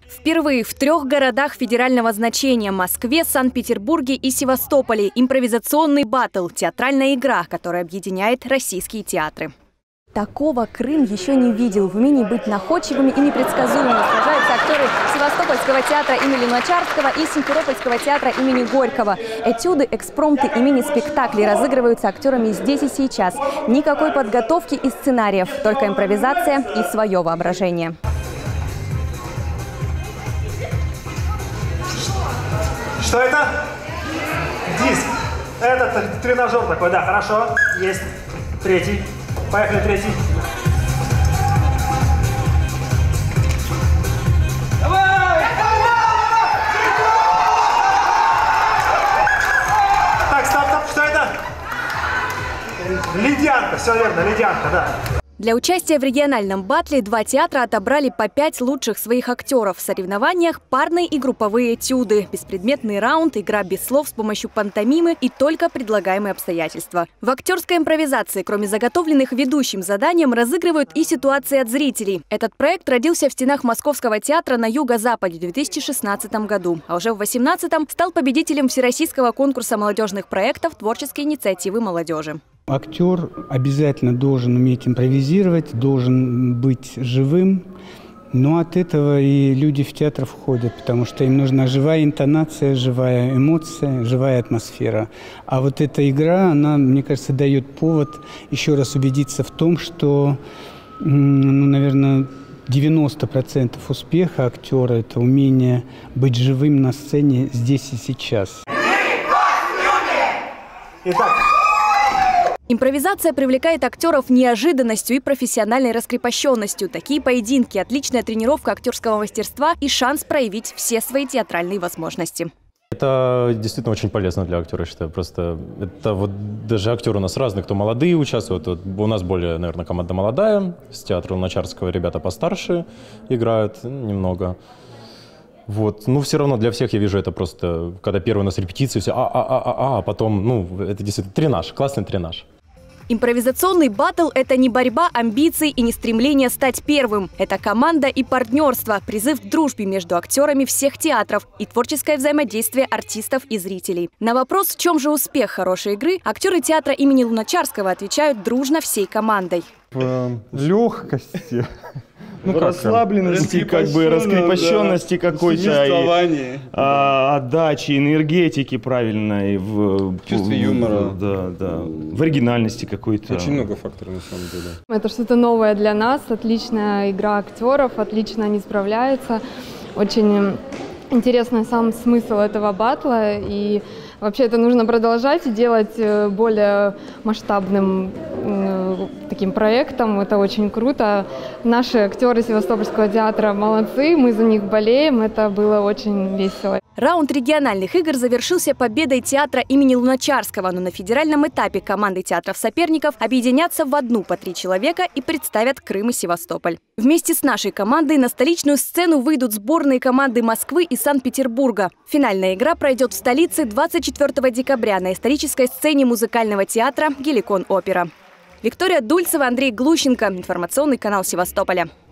Впервые в 3 городах федерального значения – Москве, Санкт-Петербурге и Севастополе – импровизационный баттл – театральная игра, которая объединяет российские театры. Такого Крым еще не видел. В умении быть находчивыми и непредсказуемыми сражаются актеры Севастопольского театра имени Луначарского и Симферопольского театра имени Горького. Этюды, экспромты и мини-спектакли разыгрываются актерами здесь и сейчас. Никакой подготовки и сценариев, только импровизация и свое воображение. Что это? Диск. Это тренажер такой, да, хорошо. Есть. Третий. Поехали, третий. Давай! Так, стоп, что это? Ледянка, все верно, ледянка, да. Для участия в региональном баттле 2 театра отобрали по 5 лучших своих актеров. В соревнованиях парные и групповые этюды, беспредметный раунд, игра без слов с помощью пантомимы и только предлагаемые обстоятельства. В актерской импровизации, кроме заготовленных ведущим заданием, разыгрывают и ситуации от зрителей. Этот проект родился в стенах Московского театра на Юго-Западе в 2016 году, а уже в 2018 стал победителем Всероссийского конкурса молодежных проектов творческой инициативы молодежи. Актер обязательно должен уметь импровизировать, должен быть живым, но от этого и люди в театр входят, потому что им нужна живая интонация, живая эмоция, живая атмосфера. А вот эта игра, она, мне кажется, дает повод еще раз убедиться в том, что, наверное, 90% успеха актера – это умение быть живым на сцене здесь и сейчас. Итак. Импровизация привлекает актеров неожиданностью и профессиональной раскрепощенностью. Такие поединки – отличная тренировка актерского мастерства и шанс проявить все свои театральные возможности. Это действительно очень полезно для актера, я считаю. Просто это вот даже актеры у нас разные, кто молодые участвуют. Вот у нас более, наверное, команда молодая, с театра Луначарского ребята постарше играют немного. Вот, но все равно для всех я вижу это просто, когда первый у нас репетиции, все а потом, это действительно тренаж, классный тренаж. Импровизационный баттл – это не борьба амбиций и не стремление стать первым. Это команда и партнерство, призыв к дружбе между актерами всех театров и творческое взаимодействие артистов и зрителей. На вопрос, в чем же успех хорошей игры, актеры театра имени Луначарского отвечают дружно всей командой. В легкости. Расслабленности, раскрепощенности, да, какой-то, отдачи, энергетики правильной, в чувстве юмора, в оригинальности какой-то. Очень много факторов на самом деле. Это что-то новое для нас, отличная игра актеров, отлично они справляются. Очень интересный сам смысл этого баттла, и вообще это нужно продолжать и делать более масштабным таким проектом. Это очень круто. Наши актеры Севастопольского театра молодцы, мы за них болеем, это было очень весело. Раунд региональных игр завершился победой театра имени Луначарского, но на федеральном этапе команды театров-соперников объединятся в одну по 3 человека и представят Крым и Севастополь. Вместе с нашей командой на столичную сцену выйдут сборные команды Москвы и Санкт-Петербурга. Финальная игра пройдет в столице 24 декабря на исторической сцене музыкального театра «Геликон Опера». Виктория Дульцева, Андрей Глущенко. Информационный канал Севастополя.